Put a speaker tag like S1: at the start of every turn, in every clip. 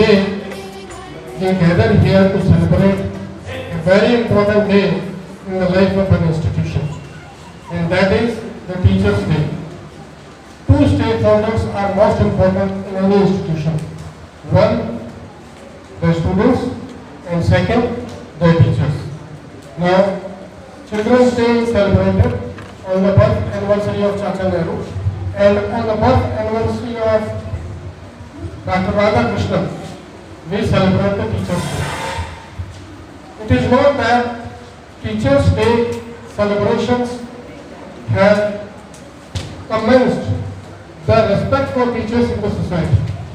S1: today we gather here to celebrate a very important day in the life of an institution, and that is the Teachers' Day. Two stakeholders are most important in any institution. One, the students, and second, the teachers. Now, Children's Day is celebrated on the birth anniversary of Chacha Nehru and on the birth anniversary of Dr. Radhakrishnan. We celebrate the Teachers' Day. It is known that Teachers' Day celebrations have commenced the respect for teachers in the society.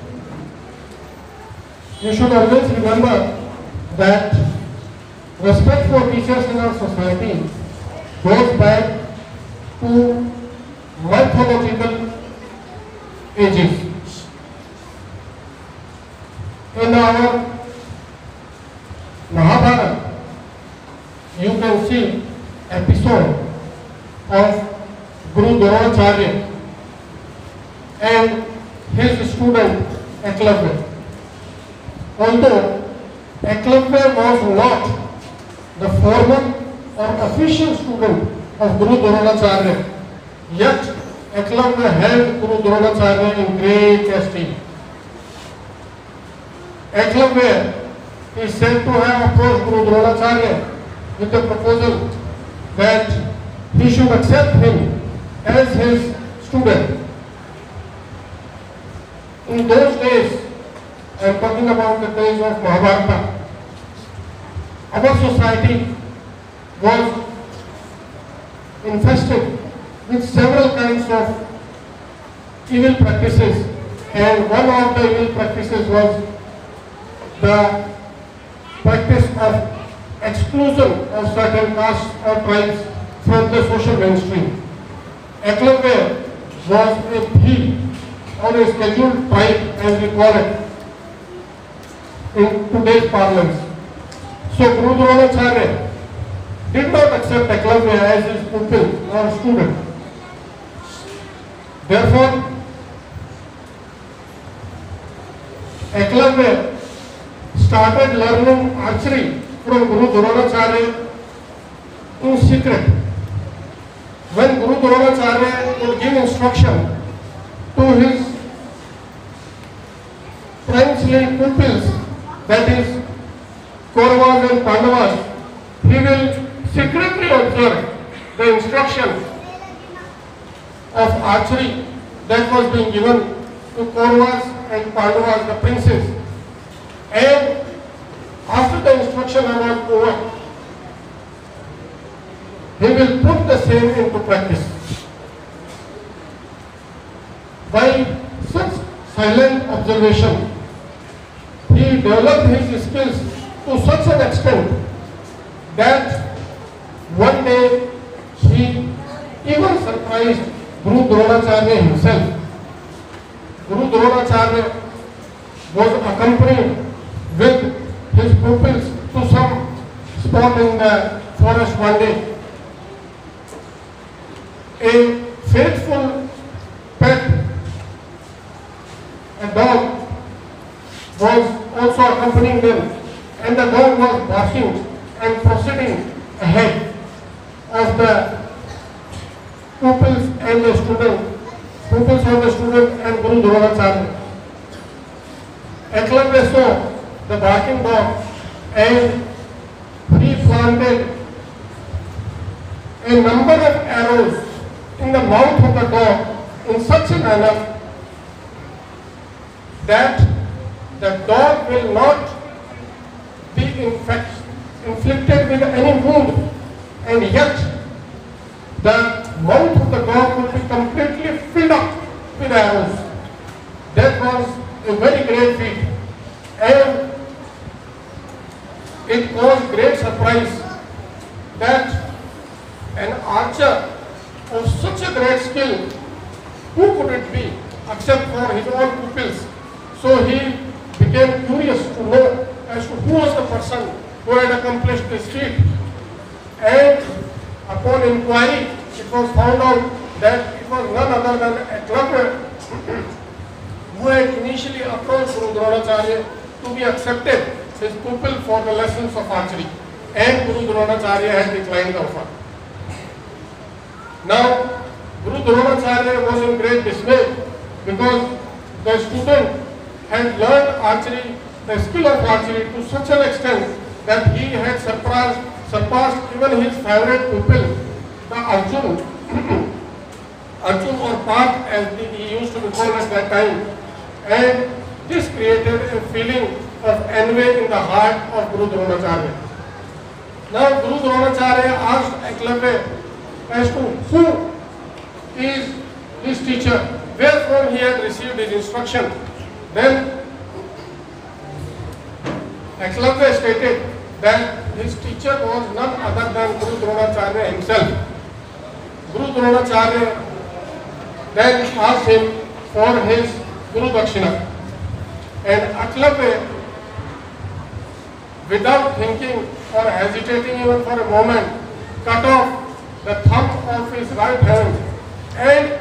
S1: You should always remember that respect for teachers in our society goes back to mythological ages. In our Mahabharata, you can see episode of Guru Dronacharya and his student Eklavya. Although Eklavya was not the formal or official student of Guru Dronacharya, yet Eklavya held Guru Dronacharya in great esteem. Eklavya is said to have approached Guru Dronacharya with the proposal that he should accept him as his student. In those days, I am talking about the days of Mahabharata, our society was infested with several kinds of evil practices, and one of the evil practices was the practice of exclusion of certain castes or tribes from the social mainstream. Eklavya was a thief or a scheduled tribe, as we call it in today's parlance. So Guru Dronacharya did not accept Eklavya as his pupil or student. Therefore, Eklavya started learning archery from Guru Dronacharya in secret. When Guru Dronacharya would give instruction to his princely pupils, that is Kauravas and Pandavas, he will secretly observe the instruction of archery that was being given to Kauravas and Pandavas, the princes. And after the instruction was over, he will put the same into practice. By such silent observation, he developed his skills to such an extent that one day he even surprised Guru Dronacharya himself. Guru Dronacharya was accompanied with his pupils to some spot in the forest one day. A faithful pet, a dog, was also accompanying them, and the dog was barking and proceeding ahead of the pupils and the student and Guru Dronacharya. Eklavya saw the barking dog and he planted a number of arrows in the mouth of the dog in such a manner that the dog will not be inflicted with any wound, and yet the mouth of the dog will be completely filled up with arrows. That was a very great feat, and it caused great surprise that an archer of such a great skill, who could it be except for his own pupils? So he became curious to know as to who was the person who had accomplished this feat. And upon inquiry, it was found out that it was none other than Eklavya who had initially approached Guru Dronacharya to to be accepted his pupil for the lessons of archery, and Guru Dronacharya had declined the offer. Now, Guru Dronacharya was in great dismay because the student had learned archery, the skill of archery to such an extent that he had surpassed even his favorite pupil, the Arjun, Arjun or Parth as he used to be called at that time, and this created a feeling of envy in the heart of Guru Dronacharya. Now Guru Dronacharya asked Eklavya as to who is his teacher, where he had received his instruction. Then Eklavya stated that his teacher was none other than Guru Dronacharya himself. Guru Dronacharya then asked him for his Guru Dakshina, and Eklavya, without thinking or hesitating even for a moment, cut off the thumb of his right hand and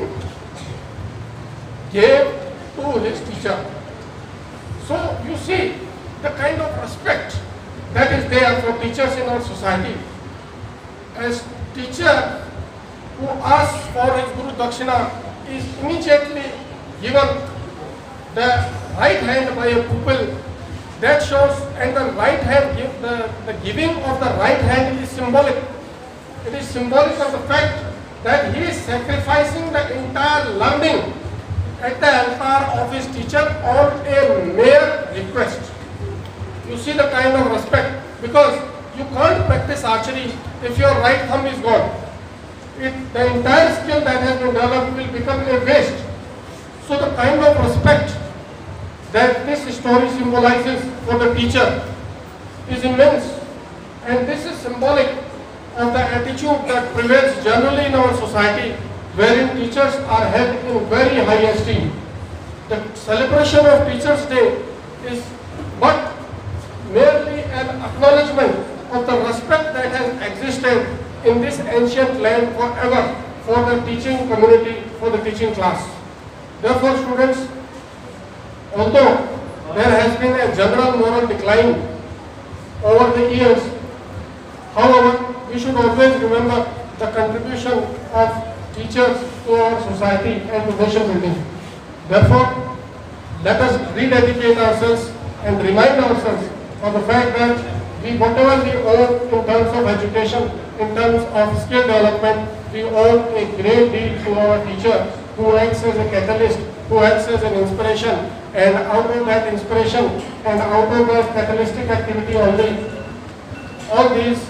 S1: gave to his teacher. So you see the kind of respect that is there for teachers in our society. As teacher who asks for his Guru Dakshina is immediately given the right hand by a pupil. That shows, and the right hand, the giving of the right hand is symbolic. It is symbolic of the fact that he is sacrificing the entire learning at the altar of his teacher on a mere request. You see the kind of respect, because you can't practice archery if your right thumb is gone. The entire skill that has been developed will become a waste. So the kind of respect that this story symbolizes for the teacher is immense, and this is symbolic of the attitude that prevails generally in our society, wherein teachers are held in very high esteem. The celebration of Teachers' Day is but merely an acknowledgement of the respect that has existed in this ancient land forever for the teaching community, for the teaching class. Therefore, students, although there has been a general moral decline over the years, however, we should always remember the contribution of teachers to our society and to nation building. Therefore, let us rededicate ourselves and remind ourselves of the fact that whatever we owe in terms of education, in terms of skill development, we owe a great deal to our teacher, who acts as a catalyst, who acts as an inspiration, and out of that inspiration and out of that catalytic activity only, all these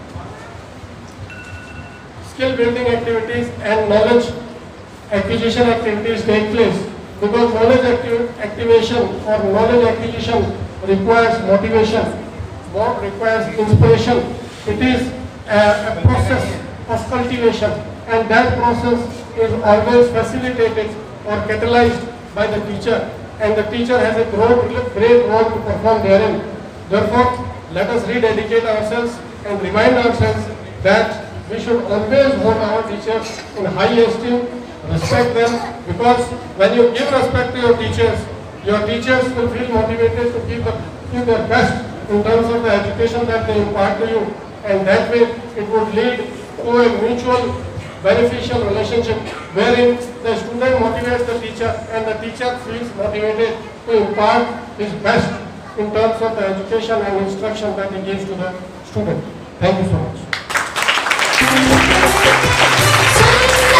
S1: skill building activities and knowledge acquisition activities take place, because knowledge activation or knowledge acquisition requires motivation, requires inspiration. It is a process of cultivation, and that process is always facilitated or catalyzed by the teacher, and the teacher has a great role to perform therein. Therefore, let us rededicate ourselves and remind ourselves that we should always hold our teachers in high esteem, respect them, because when you give respect to your teachers will feel motivated to give their best in terms of the education that they impart to you, and that way it would lead to a mutual beneficial relationship wherein the student motivates the teacher and the teacher feels motivated to impart his best in terms of the education and instruction that he gives to the student. Thank you so much.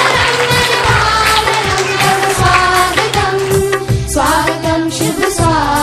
S2: Swagatam, Shubh Swagatam.